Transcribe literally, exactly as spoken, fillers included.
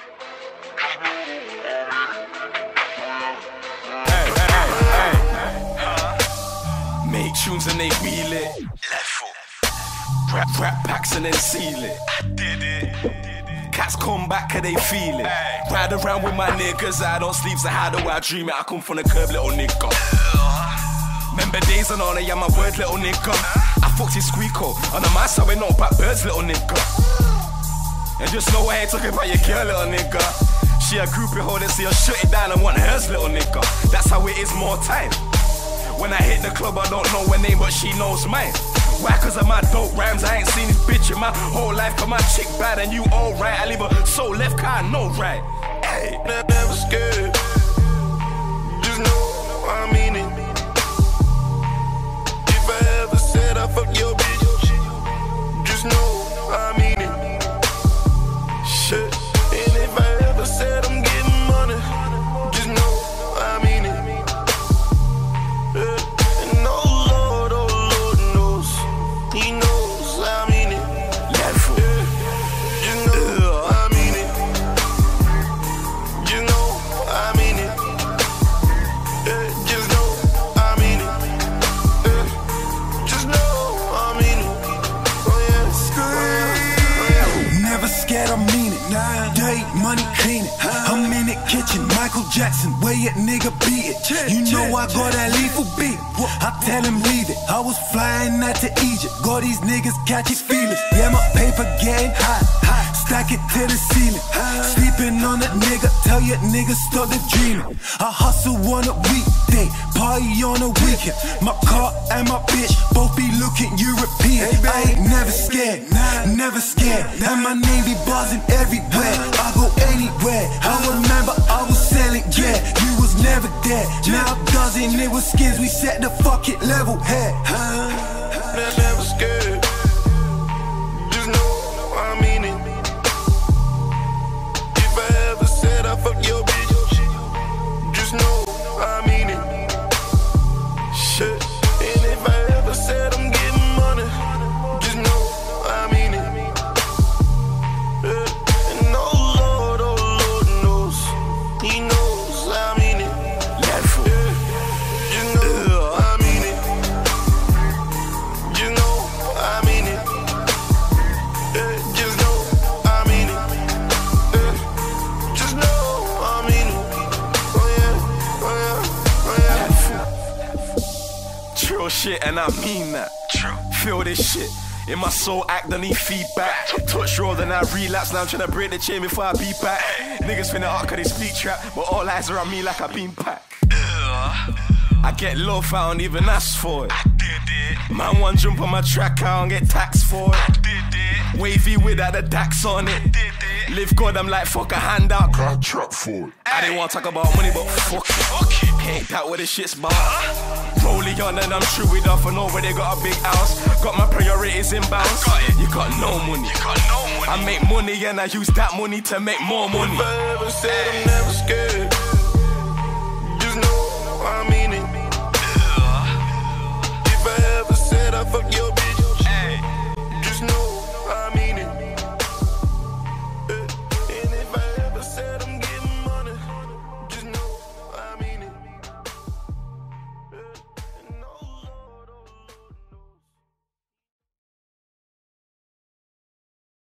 Hey, hey, hey. Make tunes and they wheel it. Level. Rap, rap packs and then seal it. I did it. Cats come back cause they feel it. Ride around with my niggas, I don't sleep, so how do I dream it? I come from the curb, little nigga. Remember days and all that, yeah, my word, little nigga. I fucked his squeako, on the my side we know about birds, little nigga. And just know I ain't talking about your girl, little nigga. She a groupie holder, see her shut it down and want hers, little nigga. That's how it is more time. When I hit the club, I don't know her name, but she knows mine. Why? Cause of my dope rhymes, I ain't seen this bitch in my whole life. Cause my chick bad and you alright. I leave her so left, cause I know right. Hey, never scared. Just know I mean it. If I ever said I fuck your bitch, just know I mean it. Shit. And if I ever said I'm getting money, just know I mean it. Yeah. And oh Lord, oh Lord knows, He knows I mean it. Level. Yeah. You know I mean it. You know I mean it. Yeah. Just know I mean it. Yeah. Just know I mean it. Oh yeah. Oh yeah. Oh yeah. Never scared, I mean it. Nah. Day, money, clean it. I'm in the kitchen, Michael Jackson, where it nigga beat it. You know I got that lethal beat. I tell him leave it. I was flying out to Egypt, got these niggas catching feelings. Yeah, my paper getting hot, stack it to the ceiling. Sleeping on a nigga, tell your niggas stop the dreaming. I hustle on a weekday, party on a weekend. My car and my bitch both be looking European. I ain't never scared, never scared. And my name be buzzing everywhere. I go anywhere. I remember I was selling, yeah. You was never there. Now I'm dozen, it was skins. We set the fucking level head. Never scared. Just know I mean it. If I ever said I fuck your bitch, just know I mean it. Shit. And if I ever said I'm getting money, just know I mean it. Yeah. And oh Lord, oh Lord knows, He knows I mean it. Level. Yeah. You know I mean it. You know I mean it. Yeah. Just know I mean it. Yeah. Just know I mean it. Oh yeah, oh yeah, oh yeah. True shit, and I mean that. True. Feel this shit in my soul, act, don't need feedback. Touch roll, then I relapse. Now I'm trying to break the chain before I be back. Niggas finna out cause they speak trap, but all eyes are on me like I been packed. I get love, I don't even ask for it. I did it. Man, one jump on my track, I don't get taxed for it. I did it. Wavy without the dax on it. I did it. Live God, I'm like fuck a handout. Can't trap for it. I didn't want to talk about money, but fuck it. Okay. Ain't that what the shit's about? Rolling on and I'm true it off and over they got a big house. Got my priorities in bounds. Got it. You got no money. You got no money. I make money and I use that money to make more money. If I ever said I'm never scared,